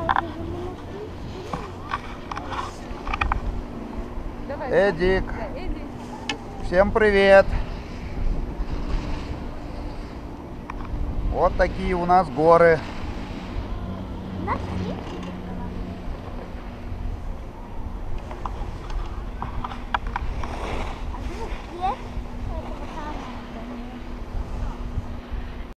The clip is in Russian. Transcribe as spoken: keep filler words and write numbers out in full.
Эдик, всем привет! Вот такие у нас горы.